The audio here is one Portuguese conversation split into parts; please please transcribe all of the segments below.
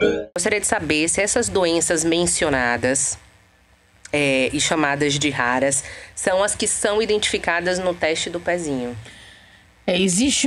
Gostaria de saber se essas doenças mencionadas e chamadas de raras são as que são identificadas no teste do pezinho. Existe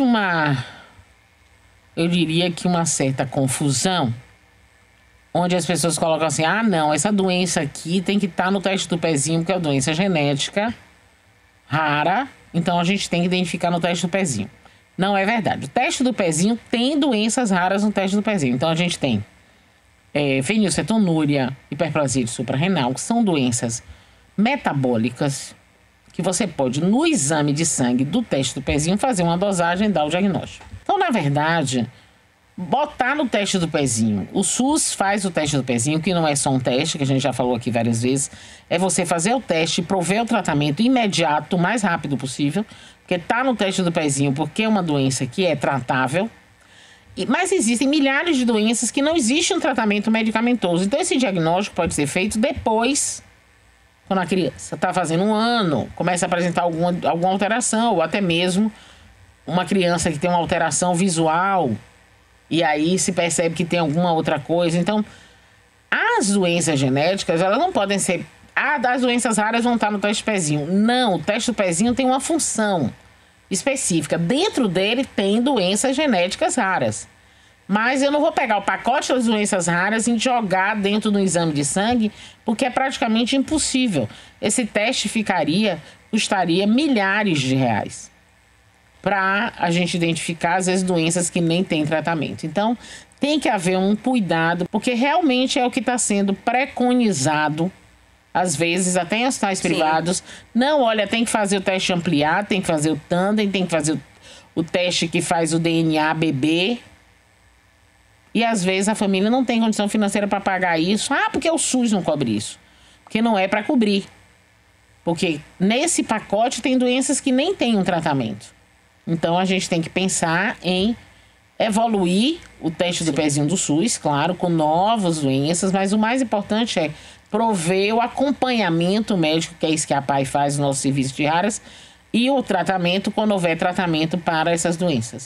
eu diria que uma certa confusão, onde as pessoas colocam assim, não, essa doença aqui tem que estar no teste do pezinho, porque é uma doença genética rara, então a gente tem que identificar no teste do pezinho. Não é verdade. O teste do pezinho tem doenças raras no teste do pezinho. Então a gente tem fenilcetonúria, hiperplasia suprarrenal, que são doenças metabólicas que você pode, no exame de sangue do teste do pezinho, fazer uma dosagem e dar o diagnóstico. Então, na verdade, botar no teste do pezinho. O SUS faz o teste do pezinho, que não é só um teste, que a gente já falou aqui várias vezes. É você fazer o teste, prover o tratamento imediato, o mais rápido possível, porque está no teste do pezinho, porque é uma doença que é tratável. Mas existem milhares de doenças que não existe um tratamento medicamentoso. Então, esse diagnóstico pode ser feito depois, quando a criança está fazendo 1 ano, começa a apresentar alguma alteração, ou até mesmo uma criança que tem uma alteração visual, e aí se percebe que tem alguma outra coisa. Então, as doenças genéticas, elas não podem ser... as doenças raras vão estar no teste do pezinho. Não, o teste do pezinho tem uma função específica. Dentro dele tem doenças genéticas raras. Mas eu não vou pegar o pacote das doenças raras e jogar dentro do exame de sangue, porque é praticamente impossível. Esse teste custaria milhares de reais para a gente identificar, às vezes, doenças que nem tem tratamento. Então, tem que haver um cuidado, porque realmente é o que está sendo preconizado, às vezes, até em hospitais privados. Não, olha, tem que fazer o teste ampliar, tem que fazer o tandem, tem que fazer o teste que faz o DNA bebê. E, às vezes, a família não tem condição financeira para pagar isso. Porque o SUS não cobre isso. Porque não é para cobrir. Porque nesse pacote tem doenças que nem têm um tratamento. Então, a gente tem que pensar em evoluir o teste do pezinho do SUS, claro, com novas doenças, mas o mais importante é prover o acompanhamento médico, que é isso que a PAI faz no nosso serviço de raras, e o tratamento quando houver tratamento para essas doenças.